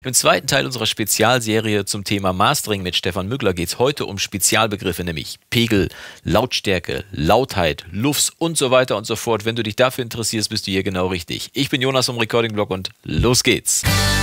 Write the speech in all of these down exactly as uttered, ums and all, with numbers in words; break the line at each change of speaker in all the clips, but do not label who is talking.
Im zweiten Teil unserer Spezialserie zum Thema Mastering mit Stefan Müggler geht es heute um Spezialbegriffe, nämlich Pegel, Lautstärke, Lautheit, Lufts und so weiter und so fort. Wenn du dich dafür interessierst, bist du hier genau richtig. Ich bin Jonas vom Recording Blog und los geht's.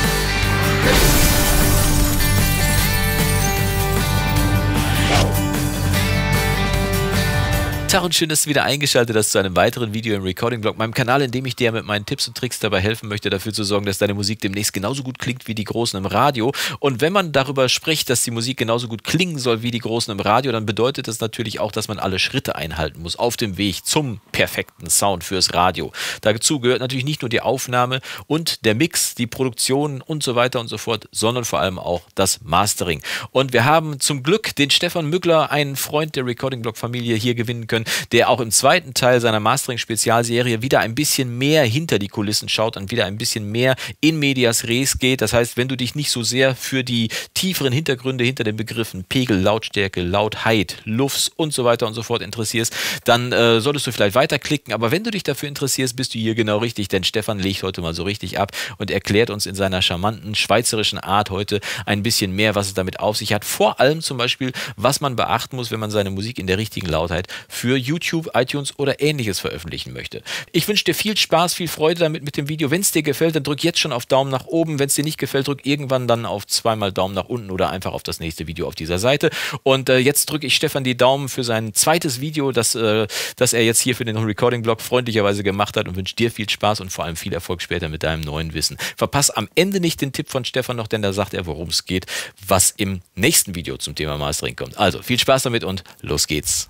Tag und schön, dass du wieder eingeschaltet hast zu einem weiteren Video im Recording-Blog, meinem Kanal, in dem ich dir mit meinen Tipps und Tricks dabei helfen möchte, dafür zu sorgen, dass deine Musik demnächst genauso gut klingt wie die Großen im Radio. Und wenn man darüber spricht, dass die Musik genauso gut klingen soll wie die Großen im Radio, dann bedeutet das natürlich auch, dass man alle Schritte einhalten muss auf dem Weg zum perfekten Sound fürs Radio. Dazu gehört natürlich nicht nur die Aufnahme und der Mix, die Produktion und so weiter und so fort, sondern vor allem auch das Mastering. Und wir haben zum Glück den Stefan Müggler, einen Freund der Recording-Blog-Familie, hier gewinnen können, der auch im zweiten Teil seiner Mastering-Spezialserie wieder ein bisschen mehr hinter die Kulissen schaut und wieder ein bisschen mehr in medias res geht. Das heißt, wenn du dich nicht so sehr für die tieferen Hintergründe hinter den Begriffen Pegel, Lautstärke, Lautheit, Lufts und so weiter und so fort interessierst, dann äh, solltest du vielleicht weiterklicken. Aber wenn du dich dafür interessierst, bist du hier genau richtig, denn Stefan legt heute mal so richtig ab und erklärt uns in seiner charmanten schweizerischen Art heute ein bisschen mehr, was es damit auf sich hat. Vor allem zum Beispiel, was man beachten muss, wenn man seine Musik in der richtigen Lautheit für YouTube, iTunes oder ähnliches veröffentlichen möchte. Ich wünsche dir viel Spaß, viel Freude damit mit dem Video. Wenn es dir gefällt, dann drück jetzt schon auf Daumen nach oben. Wenn es dir nicht gefällt, drück irgendwann dann auf zweimal Daumen nach unten oder einfach auf das nächste Video auf dieser Seite. Und äh, jetzt drücke ich Stefan die Daumen für sein zweites Video, das, äh, das er jetzt hier für den Recording-Blog freundlicherweise gemacht hat und wünsche dir viel Spaß und vor allem viel Erfolg später mit deinem neuen Wissen. Verpass am Ende nicht den Tipp von Stefan noch, denn da sagt er, worum es geht, was im nächsten Video zum Thema Mastering kommt. Also viel Spaß damit und los geht's.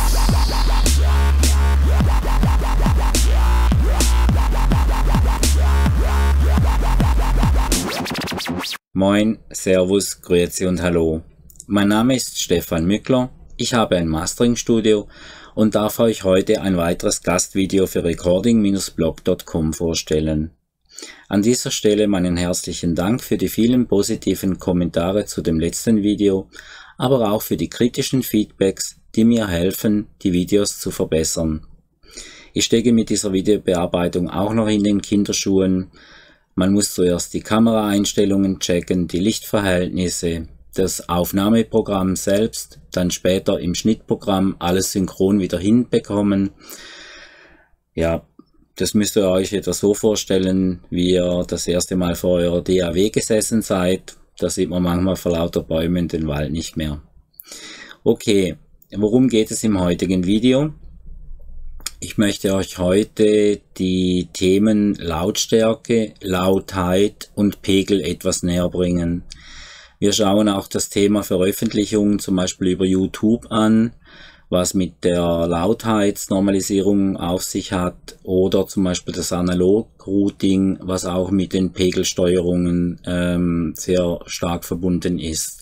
Moin, Servus, Grüezi und Hallo. Mein Name ist Stefan Müggler, ich habe ein Mastering-Studio und darf euch heute ein weiteres Gastvideo für recording Bindestrich blog Punkt com vorstellen. An dieser Stelle meinen herzlichen Dank für die vielen positiven Kommentare zu dem letzten Video, aber auch für die kritischen Feedbacks, die mir helfen, die Videos zu verbessern. Ich stecke mit dieser Videobearbeitung auch noch in den Kinderschuhen. Man muss zuerst die Kameraeinstellungen checken, die Lichtverhältnisse, das Aufnahmeprogramm selbst, dann später im Schnittprogramm alles synchron wieder hinbekommen. Ja, das müsst ihr euch etwa so vorstellen, wie ihr das erste Mal vor eurer D A W gesessen seid. Da sieht man manchmal vor lauter Bäumen den Wald nicht mehr. Okay, worum geht es im heutigen Video? Ich möchte euch heute die Themen Lautstärke, Lautheit und Pegel etwas näher bringen. Wir schauen auch das Thema Veröffentlichung zum Beispiel über YouTube an, was mit der Lautheitsnormalisierung auf sich hat, oder zum Beispiel das Analog-Routing, was auch mit den Pegelsteuerungen ähm, sehr stark verbunden ist.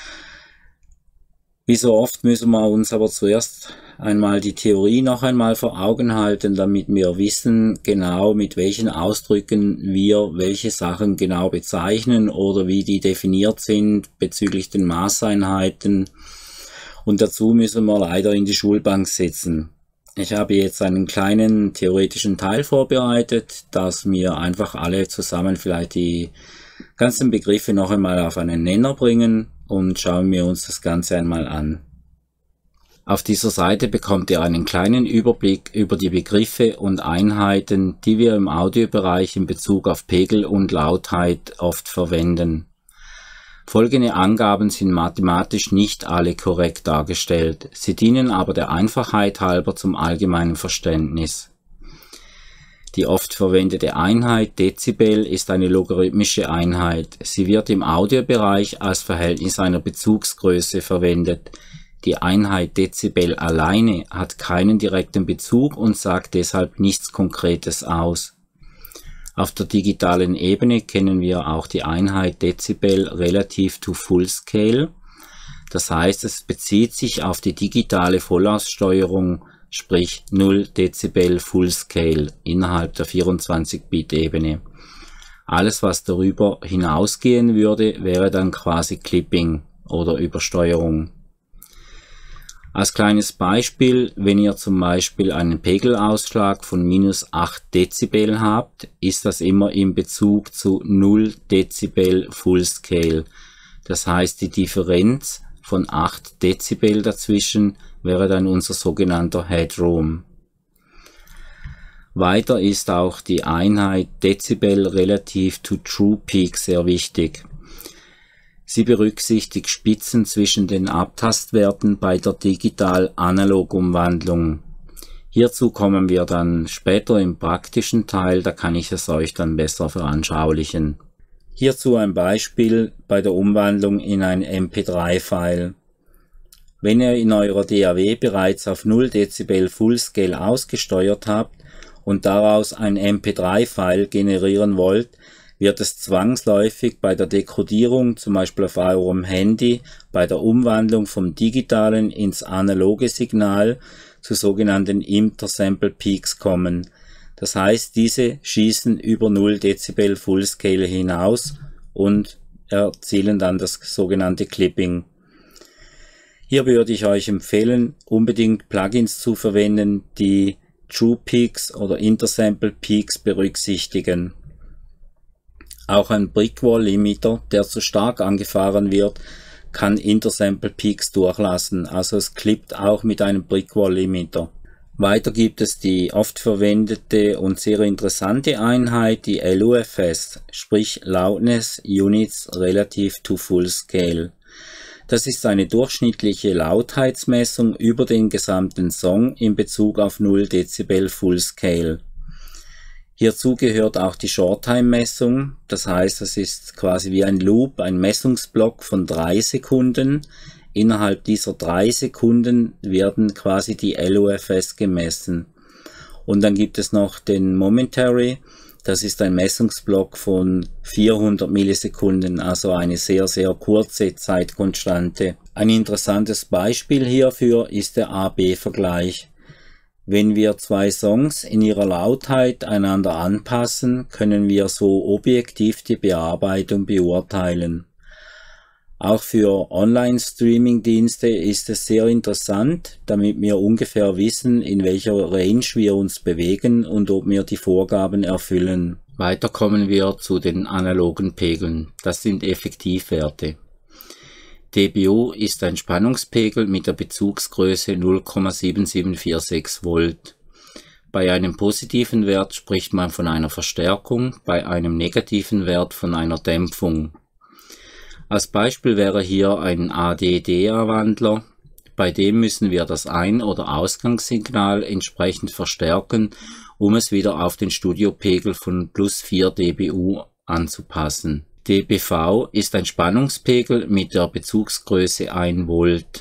Wie so oft müssen wir uns aber zuerst einmal die Theorie noch einmal vor Augen halten, damit wir wissen genau, mit welchen Ausdrücken wir welche Sachen genau bezeichnen oder wie die definiert sind bezüglich den Maßeinheiten. Und dazu müssen wir leider in die Schulbank sitzen. Ich habe jetzt einen kleinen theoretischen Teil vorbereitet, dass wir einfach alle zusammen vielleicht die ganzen Begriffe noch einmal auf einen Nenner bringen und schauen wir uns das Ganze einmal an. Auf dieser Seite bekommt ihr einen kleinen Überblick über die Begriffe und Einheiten, die wir im Audiobereich in Bezug auf Pegel und Lautheit oft verwenden. Folgende Angaben sind mathematisch nicht alle korrekt dargestellt, sie dienen aber der Einfachheit halber zum allgemeinen Verständnis. Die oft verwendete Einheit Dezibel ist eine logarithmische Einheit. Sie wird im Audiobereich als Verhältnis einer Bezugsgröße verwendet. Die Einheit Dezibel alleine hat keinen direkten Bezug und sagt deshalb nichts Konkretes aus. Auf der digitalen Ebene kennen wir auch die Einheit Dezibel relativ to Full Scale. Das heißt, es bezieht sich auf die digitale Vollaussteuerung, sprich null Dezibel Full Scale innerhalb der vierundzwanzig Bit Ebene. Alles, was darüber hinausgehen würde, wäre dann quasi Clipping oder Übersteuerung. Als kleines Beispiel, wenn ihr zum Beispiel einen Pegelausschlag von minus acht Dezibel habt, ist das immer in Bezug zu null Dezibel Full Scale. Das heißt, die Differenz von acht Dezibel dazwischen wäre dann unser sogenannter Headroom. Weiter ist auch die Einheit Dezibel relativ to True Peak sehr wichtig. Sie berücksichtigt Spitzen zwischen den Abtastwerten bei der Digital-Analog-Umwandlung. Hierzu kommen wir dann später im praktischen Teil, da kann ich es euch dann besser veranschaulichen. Hierzu ein Beispiel bei der Umwandlung in ein M P drei File. Wenn ihr in eurer D A W bereits auf null Dezibel Full Scale ausgesteuert habt und daraus ein M P drei File generieren wollt, wird es zwangsläufig bei der Dekodierung, zum Beispiel auf eurem Handy, bei der Umwandlung vom digitalen ins analoge Signal zu sogenannten Intersample Peaks kommen. Das heißt, diese schießen über null Dezibel Full Scale hinaus und erzielen dann das sogenannte Clipping. Hier würde ich euch empfehlen, unbedingt Plugins zu verwenden, die True Peaks oder Intersample Peaks berücksichtigen. Auch ein Brickwall Limiter, der zu stark angefahren wird, kann Intersample Peaks durchlassen, also es klippt auch mit einem Brickwall Limiter. Weiter gibt es die oft verwendete und sehr interessante Einheit, die L U F S, sprich Loudness Units Relative to Full Scale. Das ist eine durchschnittliche Lautheitsmessung über den gesamten Song in Bezug auf null Dezibel Full Scale. Hierzu gehört auch die Short-Time-Messung, das heißt, es ist quasi wie ein Loop, ein Messungsblock von drei Sekunden. Innerhalb dieser drei Sekunden werden quasi die L U F S gemessen. Und dann gibt es noch den Momentary, das ist ein Messungsblock von vierhundert Millisekunden, also eine sehr, sehr kurze Zeitkonstante. Ein interessantes Beispiel hierfür ist der A B Vergleich. Wenn wir zwei Songs in ihrer Lautheit einander anpassen, können wir so objektiv die Bearbeitung beurteilen. Auch für Online-Streaming-Dienste ist es sehr interessant, damit wir ungefähr wissen, in welcher Range wir uns bewegen und ob wir die Vorgaben erfüllen. Weiter kommen wir zu den analogen Pegeln. Das sind Effektivwerte. D B U ist ein Spannungspegel mit der Bezugsgröße null Komma sieben sieben vier sechs Volt. Bei einem positiven Wert spricht man von einer Verstärkung, bei einem negativen Wert von einer Dämpfung. Als Beispiel wäre hier ein A D D A-Wandler, bei dem müssen wir das Ein- oder Ausgangssignal entsprechend verstärken, um es wieder auf den Studiopegel von plus vier D B U anzupassen. D B V ist ein Spannungspegel mit der Bezugsgröße ein Volt.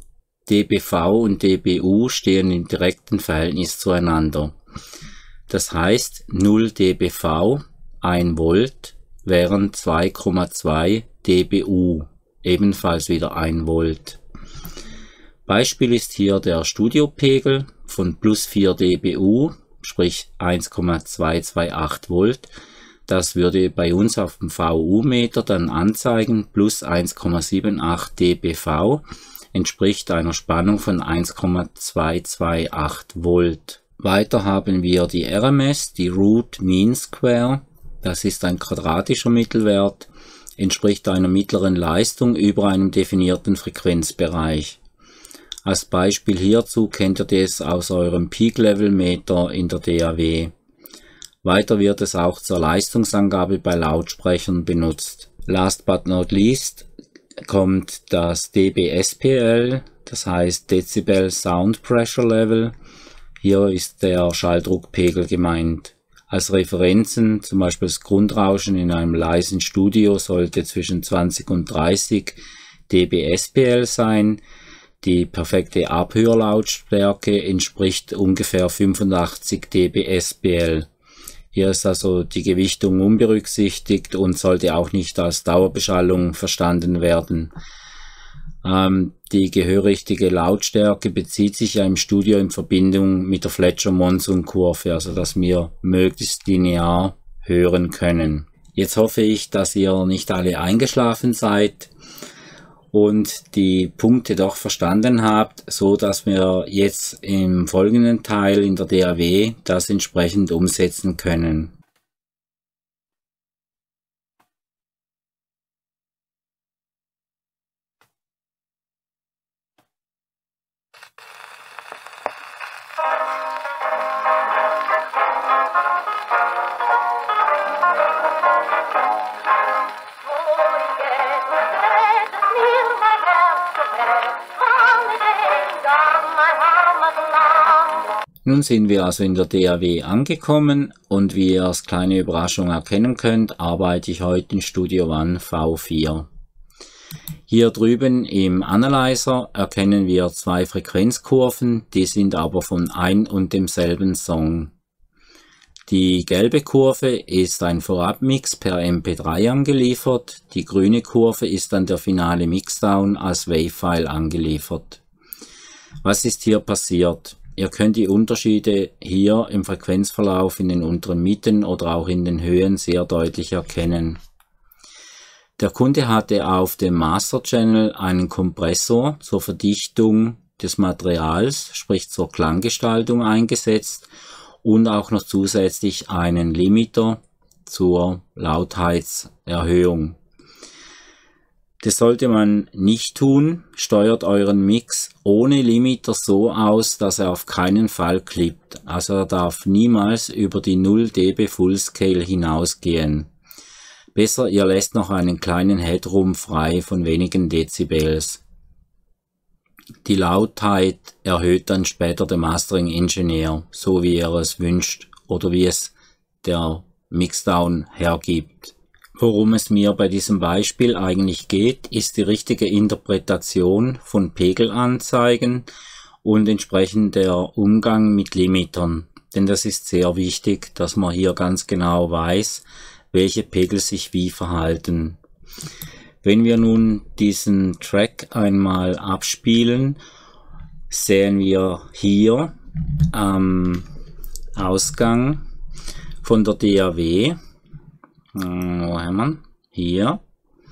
D B V und D B U stehen im direkten Verhältnis zueinander. Das heißt, null D B V, ein Volt, wären zwei Komma zwei D B U, ebenfalls wieder ein Volt. Beispiel ist hier der Studiopegel von plus vier D B U, sprich eins Komma zwei zwei acht Volt. Das würde bei uns auf dem V U-Meter dann anzeigen, plus eins Komma sieben acht D B V, entspricht einer Spannung von eins Komma zwei zwei acht Volt. Weiter haben wir die R M S, die Root Mean Square, das ist ein quadratischer Mittelwert, entspricht einer mittleren Leistung über einem definierten Frequenzbereich. Als Beispiel hierzu kennt ihr das aus eurem Peak-Level-Meter in der D A W. Weiter wird es auch zur Leistungsangabe bei Lautsprechern benutzt. Last but not least kommt das D B S P L, das heißt Decibel Sound Pressure Level. Hier ist der Schalldruckpegel gemeint. Als Referenzen, zum Beispiel das Grundrauschen in einem leisen Studio sollte zwischen zwanzig und dreißig D B S P L sein. Die perfekte Abhörlautstärke entspricht ungefähr fünfundachtzig D B S P L. Hier ist also die Gewichtung unberücksichtigt und sollte auch nicht als Dauerbeschallung verstanden werden. Ähm, die gehörrichtige Lautstärke bezieht sich ja im Studio in Verbindung mit der Fletcher-Monson-Kurve, also dass wir möglichst linear hören können. Jetzt hoffe ich, dass ihr nicht alle eingeschlafen seid und die Punkte doch verstanden habt, so dass wir jetzt im folgenden Teil in der D A W das entsprechend umsetzen können. Nun sind wir also in der D A W angekommen und wie ihr als kleine Überraschung erkennen könnt, arbeite ich heute in Studio One V vier. Hier drüben im Analyzer erkennen wir zwei Frequenzkurven, die sind aber von ein und demselben Song. Die gelbe Kurve ist ein Vorabmix per M P drei angeliefert, die grüne Kurve ist dann der finale Mixdown als Wave-File angeliefert. Was ist hier passiert? Ihr könnt die Unterschiede hier im Frequenzverlauf in den unteren Mitten oder auch in den Höhen sehr deutlich erkennen. Der Kunde hatte auf dem Master Channel einen Kompressor zur Verdichtung des Materials, sprich zur Klanggestaltung eingesetzt und auch noch zusätzlich einen Limiter zur Lautheitserhöhung. Das sollte man nicht tun. Steuert euren Mix ohne Limiter so aus, dass er auf keinen Fall klippt. Also er darf niemals über die null Dezibel Fullscale hinausgehen. Besser, ihr lässt noch einen kleinen Headroom frei von wenigen Dezibels. Die Lautheit erhöht dann später der Mastering-Ingenieur, so wie er es wünscht oder wie es der Mixdown hergibt. Worum es mir bei diesem Beispiel eigentlich geht, ist die richtige Interpretation von Pegelanzeigen und entsprechend der Umgang mit Limitern. Denn das ist sehr wichtig, dass man hier ganz genau weiß, welche Pegel sich wie verhalten. Wenn wir nun diesen Track einmal abspielen, sehen wir hier am Ausgang von der D A W, wo haben wir? Hier,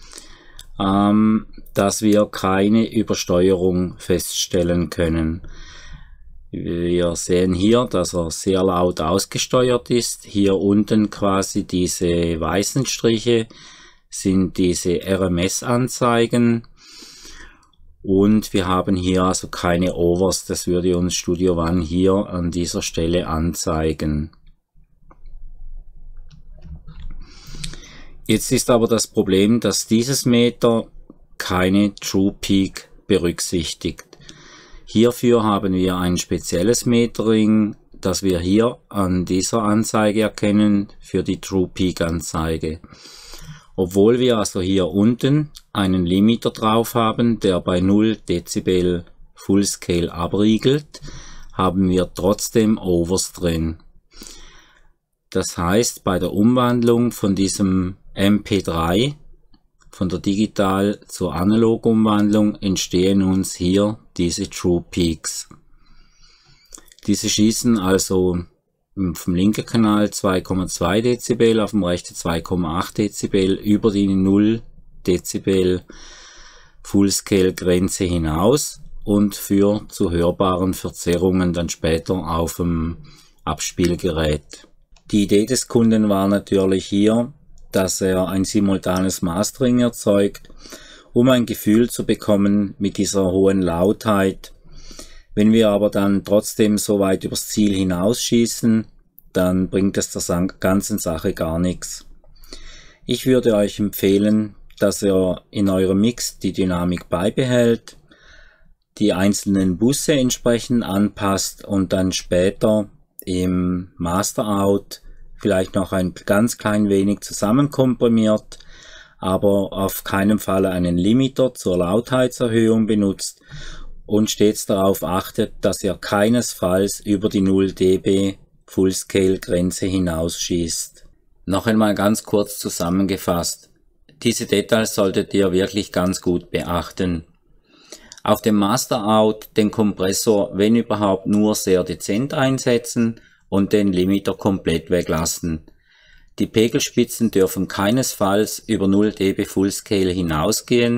ähm, dass wir keine Übersteuerung feststellen können. Wir sehen hier, dass er sehr laut ausgesteuert ist. Hier unten quasi diese weißen Striche sind diese R M S-Anzeigen und wir haben hier also keine Overs. Das würde uns Studio One hier an dieser Stelle anzeigen. Jetzt ist aber das Problem, dass dieses Meter keine True Peak berücksichtigt. Hierfür haben wir ein spezielles Metering, das wir hier an dieser Anzeige erkennen für die True Peak Anzeige. Obwohl wir also hier unten einen Limiter drauf haben, der bei null Dezibel Fullscale abriegelt, haben wir trotzdem Overs drin. Das heißt, bei der Umwandlung von diesem M P drei, von der Digital zur Analog-Umwandlung, entstehen uns hier diese True Peaks. Diese schießen also vom linken Kanal zwei Komma zwei Dezibel, auf dem rechten zwei Komma acht Dezibel über die null Dezibel Fullscale Grenze hinaus und führt zu hörbaren Verzerrungen dann später auf dem Abspielgerät. Die Idee des Kunden war natürlich hier, dass er ein simultanes Mastering erzeugt, um ein Gefühl zu bekommen mit dieser hohen Lautheit. Wenn wir aber dann trotzdem so weit übers Ziel hinausschießen, dann bringt es der ganzen Sache gar nichts. Ich würde euch empfehlen, dass ihr in eurem Mix die Dynamik beibehält, die einzelnen Busse entsprechend anpasst und dann später im Master-Out vielleicht noch ein ganz klein wenig zusammenkomprimiert, aber auf keinen Fall einen Limiter zur Lautheitserhöhung benutzt und stets darauf achtet, dass ihr keinesfalls über die null Dezibel Fullscale Grenze hinausschießt. Noch einmal ganz kurz zusammengefasst. Diese Details solltet ihr wirklich ganz gut beachten. Auf dem Master-Out den Kompressor, wenn überhaupt, nur sehr dezent einsetzen und den Limiter komplett weglassen. Die Pegelspitzen dürfen keinesfalls über null Dezibel Fullscale hinausgehen,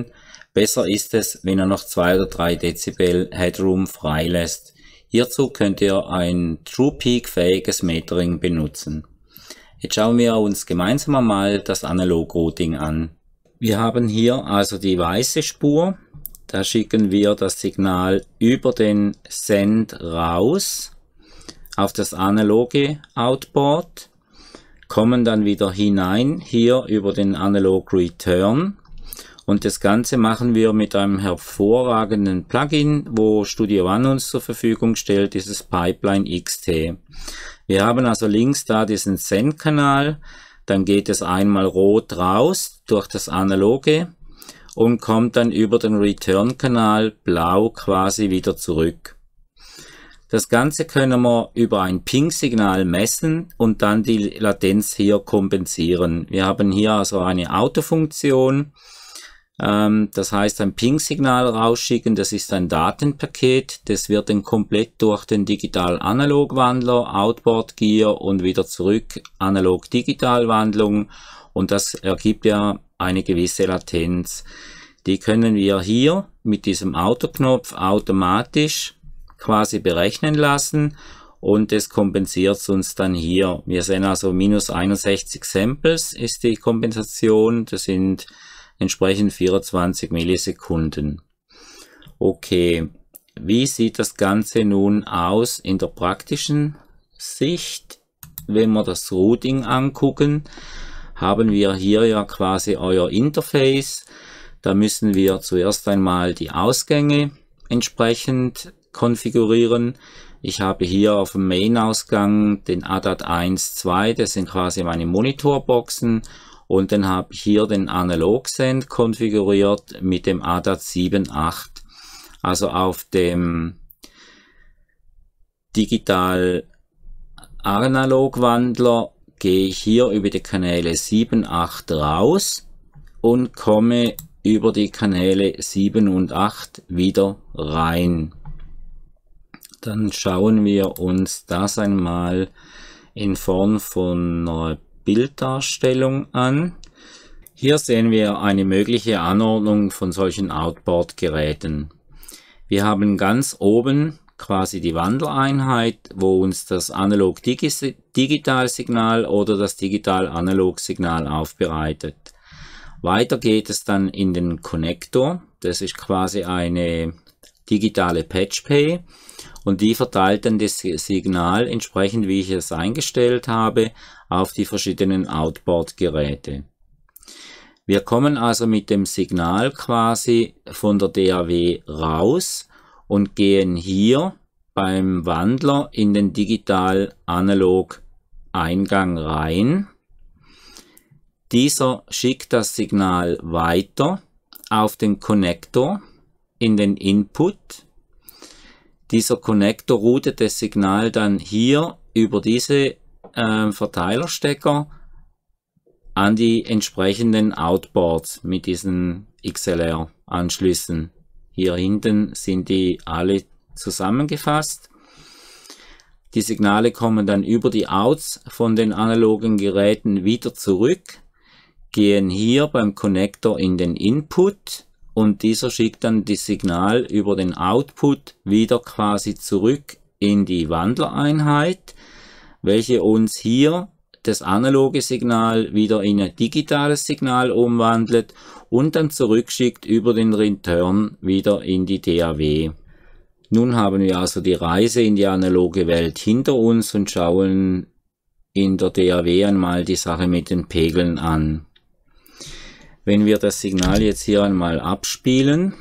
Besser ist es, wenn er noch zwei oder drei Dezibel Headroom freilässt. Hierzu könnt ihr ein True Peak fähiges Metering benutzen. Jetzt schauen wir uns gemeinsam einmal das Analog Routing an. Wir haben hier also die weiße Spur. Da schicken wir das Signal über den Send raus auf das analoge Outboard, kommen dann wieder hinein hier über den Analog Return. Und das Ganze machen wir mit einem hervorragenden Plugin, wo Studio One uns zur Verfügung stellt, dieses Pipeline X T. Wir haben also links da diesen Send-Kanal, dann geht es einmal rot raus durch das Analoge und kommt dann über den Return-Kanal blau quasi wieder zurück. Das Ganze können wir über ein Ping-Signal messen und dann die Latenz hier kompensieren. Wir haben hier also eine Autofunktion. Das heißt, ein Ping-Signal rausschicken, das ist ein Datenpaket, das wird dann komplett durch den Digital-Analog-Wandler, Outboard-Gear und wieder zurück Analog-Digital-Wandlung, und das ergibt ja eine gewisse Latenz. Die können wir hier mit diesem Autoknopf automatisch quasi berechnen lassen und es kompensiert uns dann hier. Wir sehen also minus einundsechzig Samples ist die Kompensation, das sind entsprechend vierundzwanzig Millisekunden. Okay, wie sieht das Ganze nun aus in der praktischen Sicht? Wenn wir das Routing angucken, haben wir hier ja quasi euer Interface. Da müssen wir zuerst einmal die Ausgänge entsprechend konfigurieren. Ich habe hier auf dem Main-Ausgang den A D A T eins, zwei, das sind quasi meine Monitorboxen. Und dann habe ich hier den Analog-Send konfiguriert mit dem A D A T sieben, acht. Also auf dem Digital-Analog-Wandler gehe ich hier über die Kanäle sieben, acht raus und komme über die Kanäle sieben und acht wieder rein. Dann schauen wir uns das einmal in Form von einer Bilddarstellung an. Hier sehen wir eine mögliche Anordnung von solchen Outboard-Geräten. Wir haben ganz oben quasi die Wandlereinheit, wo uns das Analog-Digital-Signal oder das Digital-Analog-Signal aufbereitet. Weiter geht es dann in den Konnektor. Das ist quasi eine digitale Patch-Pay. Und die verteilt dann das Signal entsprechend, wie ich es eingestellt habe, auf die verschiedenen Outboard-Geräte. Wir kommen also mit dem Signal quasi von der D A W raus und gehen hier beim Wandler in den Digital-Analog-Eingang rein. Dieser schickt das Signal weiter auf den Konnektor in den Input. Dieser Konnektor routet das Signal dann hier über diese äh, Verteilerstecker an die entsprechenden Outboards mit diesen X L R-Anschlüssen. Hier hinten sind die alle zusammengefasst. Die Signale kommen dann über die Outs von den analogen Geräten wieder zurück, gehen hier beim Konnektor in den Input. Und dieser schickt dann das Signal über den Output wieder quasi zurück in die Wandlereinheit, welche uns hier das analoge Signal wieder in ein digitales Signal umwandelt und dann zurückschickt über den Return wieder in die D A W. Nun haben wir also die Reise in die analoge Welt hinter uns und schauen in der D A W einmal die Sache mit den Pegeln an. Wenn wir das Signal jetzt hier einmal abspielen,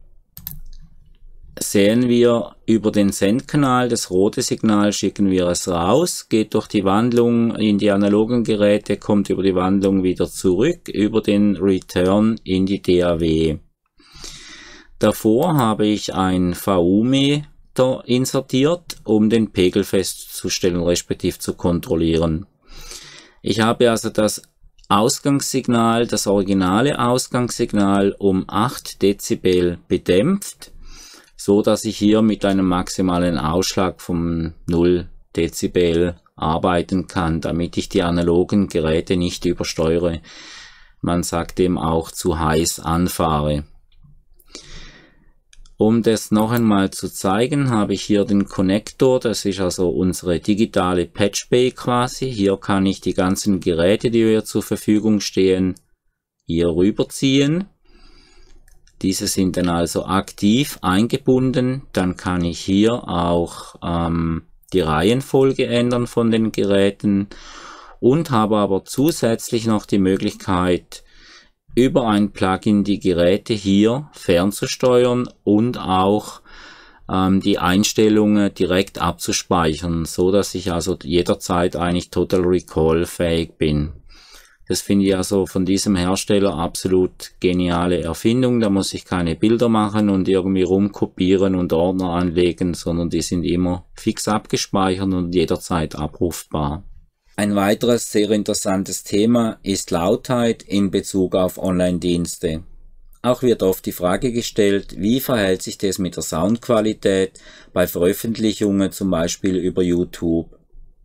sehen wir über den Sendkanal, das rote Signal schicken wir es raus, geht durch die Wandlung in die analogen Geräte, kommt über die Wandlung wieder zurück, über den Return in die D A W. Davor habe ich ein V U-Meter insertiert, um den Pegel festzustellen, respektive zu kontrollieren. Ich habe also das Ausgangssignal, das originale Ausgangssignal um acht Dezibel bedämpft, so dass ich hier mit einem maximalen Ausschlag von null Dezibel arbeiten kann, damit ich die analogen Geräte nicht übersteuere. Man sagt dem auch zu heiß anfahre. Um das noch einmal zu zeigen, habe ich hier den Konnektor. Das ist also unsere digitale Patch Bay quasi. Hier kann ich die ganzen Geräte, die mir zur Verfügung stehen, hier rüberziehen. Diese sind dann also aktiv eingebunden. Dann kann ich hier auch ähm, die Reihenfolge ändern von den Geräten und habe aber zusätzlich noch die Möglichkeit, über ein Plugin die Geräte hier fernzusteuern und auch ähm, die Einstellungen direkt abzuspeichern, so dass ich also jederzeit eigentlich Total Recall fähig bin. Das finde ich also von diesem Hersteller absolut geniale Erfindung. Da muss ich keine Bilder machen und irgendwie rumkopieren und Ordner anlegen, sondern die sind immer fix abgespeichert und jederzeit abrufbar. Ein weiteres sehr interessantes Thema ist Lautheit in Bezug auf Online-Dienste. Auch wird oft die Frage gestellt, wie verhält sich das mit der Soundqualität bei Veröffentlichungen zum Beispiel über YouTube.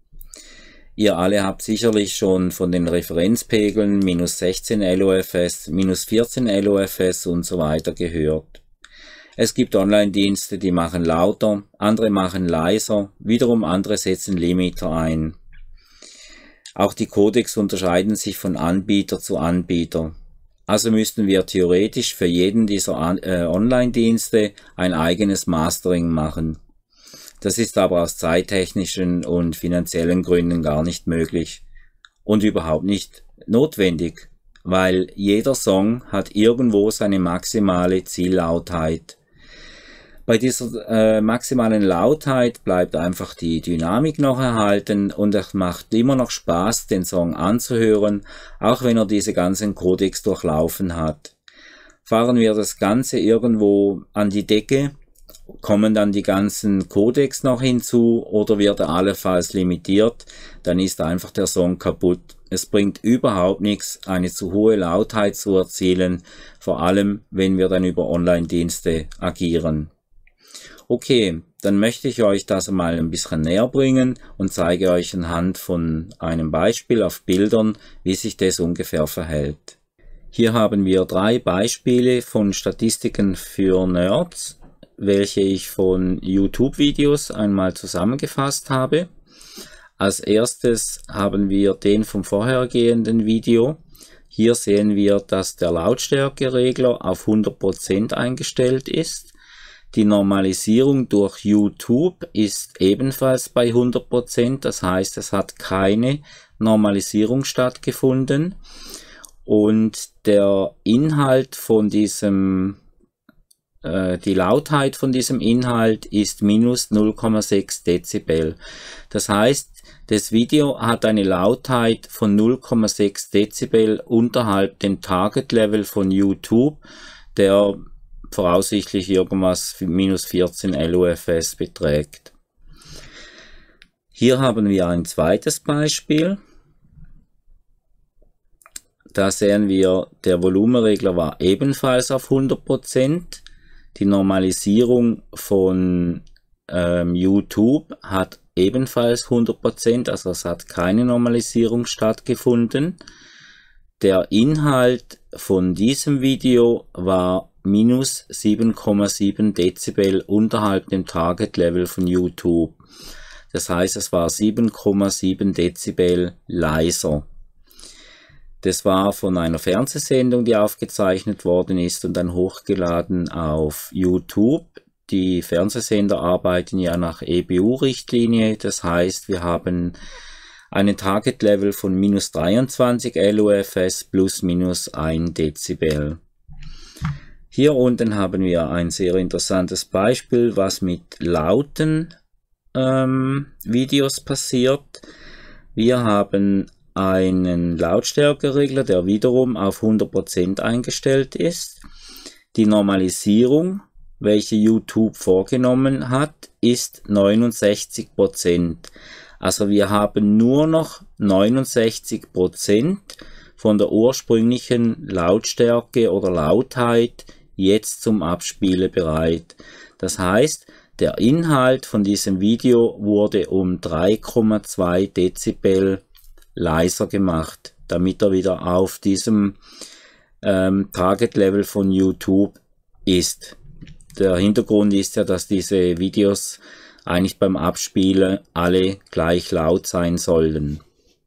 Ihr alle habt sicherlich schon von den Referenzpegeln minus sechzehn L O F S, minus vierzehn L O F S und so weiter gehört. Es gibt Online-Dienste, die machen lauter, andere machen leiser, wiederum andere setzen Limiter ein. Auch die Codecs unterscheiden sich von Anbieter zu Anbieter. Also müssten wir theoretisch für jeden dieser äh, Online-Dienste ein eigenes Mastering machen. Das ist aber aus zeittechnischen und finanziellen Gründen gar nicht möglich und überhaupt nicht notwendig, weil jeder Song hat irgendwo seine maximale Ziellautheit. Bei dieser äh, maximalen Lautheit bleibt einfach die Dynamik noch erhalten und es macht immer noch Spaß, den Song anzuhören, auch wenn er diese ganzen Codecs durchlaufen hat. Fahren wir das Ganze irgendwo an die Decke, kommen dann die ganzen Codecs noch hinzu oder wird er allenfalls limitiert, dann ist einfach der Song kaputt. Es bringt überhaupt nichts, eine zu hohe Lautheit zu erzielen, vor allem wenn wir dann über Online-Dienste agieren. Okay, dann möchte ich euch das mal ein bisschen näher bringen und zeige euch anhand von einem Beispiel auf Bildern, wie sich das ungefähr verhält. Hier haben wir drei Beispiele von Statistiken für Nerds, welche ich von YouTube-Videos einmal zusammengefasst habe. Als erstes haben wir den vom vorhergehenden Video. Hier sehen wir, dass der Lautstärkeregler auf hundert Prozent eingestellt ist. Die Normalisierung durch YouTube ist ebenfalls bei hundert Prozent, das heißt, es hat keine Normalisierung stattgefunden. Und der Inhalt von diesem Die Lautheit von diesem Inhalt ist minus null Komma sechs Dezibel. Das heißt, das Video hat eine Lautheit von null Komma sechs Dezibel unterhalb dem Target Level von YouTube, der voraussichtlich irgendwas minus vierzehn L O F S beträgt. Hier haben wir ein zweites Beispiel. Da sehen wir, der Volumenregler war ebenfalls auf hundert Prozent. Die Normalisierung von ähm, YouTube hat ebenfalls hundert Prozent, also es hat keine Normalisierung stattgefunden. Der Inhalt von diesem Video war minus sieben Komma sieben Dezibel unterhalb dem Target Level von YouTube. Das heißt, es war sieben Komma sieben Dezibel leiser. Das war von einer Fernsehsendung, die aufgezeichnet worden ist und dann hochgeladen auf YouTube. Die Fernsehsender arbeiten ja nach E B U-Richtlinie, das heißt, wir haben einen Target-Level von minus dreiundzwanzig L O F S plus minus ein Dezibel. Hier unten haben wir ein sehr interessantes Beispiel, was mit lauten ähm, Videos passiert. Wir haben einen Lautstärkeregler, der wiederum auf hundert Prozent eingestellt ist. Die Normalisierung, welche YouTube vorgenommen hat, ist neunundsechzig Prozent. Also wir haben nur noch neunundsechzig Prozent von der ursprünglichen Lautstärke oder Lautheit jetzt zum Abspielen bereit. Das heißt, der Inhalt von diesem Video wurde um drei Komma zwei Dezibel leiser gemacht, damit er wieder auf diesem ähm, Target Level von YouTube ist. der Hintergrund ist ja, dass diese Videos eigentlich beim Abspielen alle gleich laut sein sollten.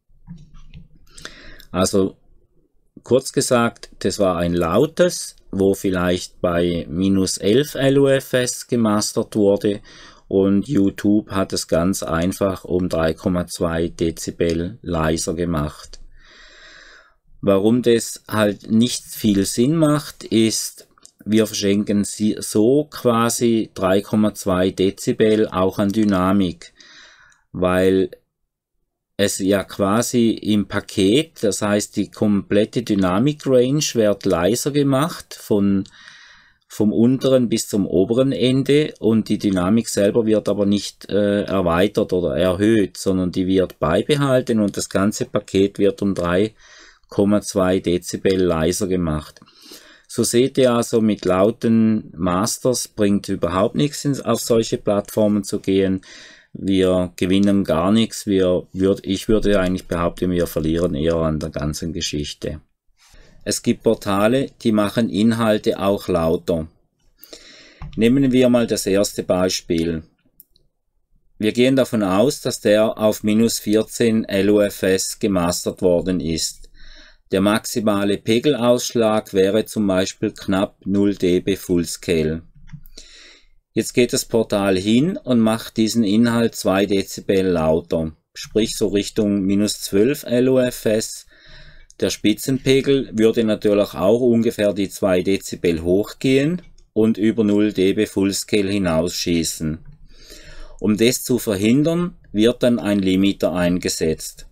Also kurz gesagt, das war ein lautes, wo vielleicht bei minus elf L U F S gemastert wurde, und YouTube hat es ganz einfach um drei Komma zwei Dezibel leiser gemacht. Warum das halt nicht viel Sinn macht, ist, wir verschenken so quasi drei Komma zwei Dezibel auch an Dynamik, weil es ja quasi im Paket, das heißt die komplette Dynamik-Range wird leiser gemacht, von vom unteren bis zum oberen Ende, und die Dynamik selber wird aber nicht äh, erweitert oder erhöht, sondern die wird beibehalten und das ganze Paket wird um drei Komma zwei Dezibel leiser gemacht. So seht ihr also, mit lauten Masters bringt überhaupt nichts, auf solche Plattformen zu gehen. Wir gewinnen gar nichts. Wir würd, ich würde eigentlich behaupten, wir verlieren eher an der ganzen Geschichte. Es gibt Portale, die machen Inhalte auch lauter. Nehmen wir mal das erste Beispiel. Wir gehen davon aus, dass der auf minus vierzehn L U F S gemastert worden ist. Der maximale Pegelausschlag wäre zum Beispiel knapp null Dezibel Fullscale. Jetzt geht das Portal hin und macht diesen Inhalt zwei Dezibel lauter, sprich so Richtung minus zwölf L U F S. Der Spitzenpegel würde natürlich auch ungefähr die zwei Dezibel hochgehen und über null Dezibel Fullscale hinausschießen. Um das zu verhindern, wird dann ein Limiter eingesetzt.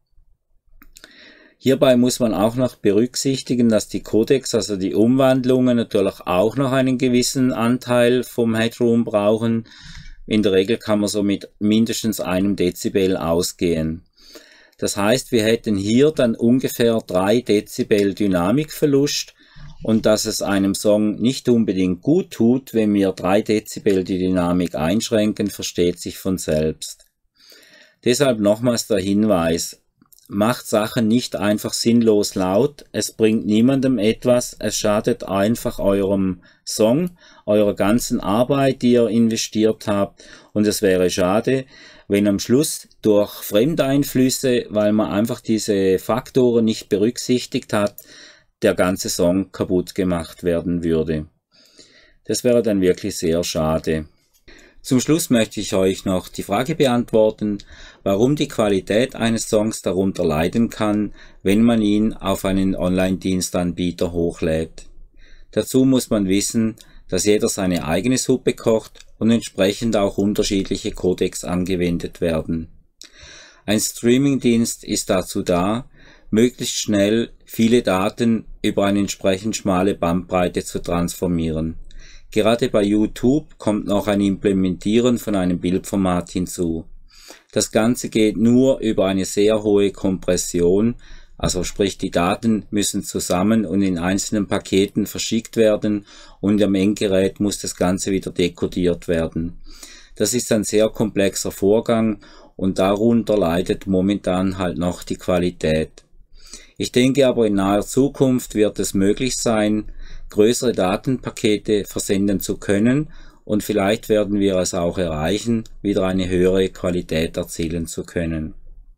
Hierbei muss man auch noch berücksichtigen, dass die Codecs, also die Umwandlungen, natürlich auch noch einen gewissen Anteil vom Headroom brauchen. In der Regel kann man so mit mindestens einem Dezibel ausgehen. Das heißt, wir hätten hier dann ungefähr drei Dezibel Dynamikverlust, und dass es einem Song nicht unbedingt gut tut, wenn wir drei Dezibel die Dynamik einschränken, versteht sich von selbst. Deshalb nochmals der Hinweis: Macht Sachen nicht einfach sinnlos laut, es bringt niemandem etwas, es schadet einfach eurem Song, eurer ganzen Arbeit, die ihr investiert habt, und es wäre schade, wenn am Schluss durch Fremdeinflüsse, weil man einfach diese Faktoren nicht berücksichtigt hat, der ganze Song kaputt gemacht werden würde. Das wäre dann wirklich sehr schade. Zum Schluss möchte ich euch noch die Frage beantworten, warum die Qualität eines Songs darunter leiden kann, wenn man ihn auf einen Online-Dienstanbieter hochlädt. Dazu muss man wissen, dass jeder seine eigene Suppe kocht und entsprechend auch unterschiedliche Codecs angewendet werden. Ein Streamingdienst ist dazu da, möglichst schnell viele Daten über eine entsprechend schmale Bandbreite zu transformieren. Gerade bei YouTube kommt noch ein Implementieren von einem Bildformat hinzu. Das Ganze geht nur über eine sehr hohe Kompression, also sprich die Daten müssen zusammen und in einzelnen Paketen verschickt werden, und am Endgerät muss das Ganze wieder dekodiert werden. Das ist ein sehr komplexer Vorgang und darunter leidet momentan halt noch die Qualität. Ich denke aber, in naher Zukunft wird es möglich sein, größere Datenpakete versenden zu können, und vielleicht werden wir es auch erreichen, wieder eine höhere Qualität erzielen zu können.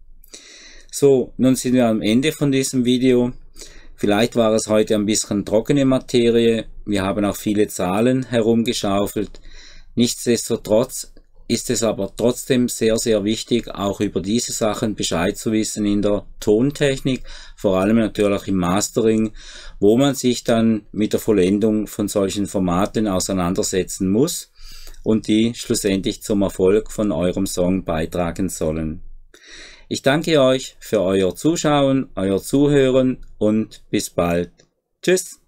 So, nun sind wir am Ende von diesem Video. Vielleicht war es heute ein bisschen trockene Materie, wir haben auch viele Zahlen herumgeschaufelt. Nichtsdestotrotz ist es aber trotzdem sehr, sehr wichtig, auch über diese Sachen Bescheid zu wissen in der Tontechnik, vor allem natürlich im Mastering, wo man sich dann mit der Vollendung von solchen Formaten auseinandersetzen muss und die schlussendlich zum Erfolg von eurem Song beitragen sollen. Ich danke euch für euer Zuschauen, euer Zuhören und bis bald. Tschüss!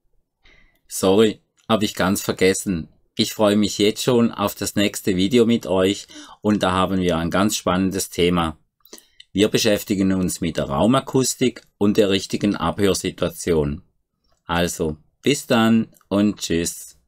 Sorry, habe ich ganz vergessen. Ich freue mich jetzt schon auf das nächste Video mit euch, und da haben wir ein ganz spannendes Thema. Wir beschäftigen uns mit der Raumakustik und der richtigen Abhörsituation. Also, bis dann und tschüss.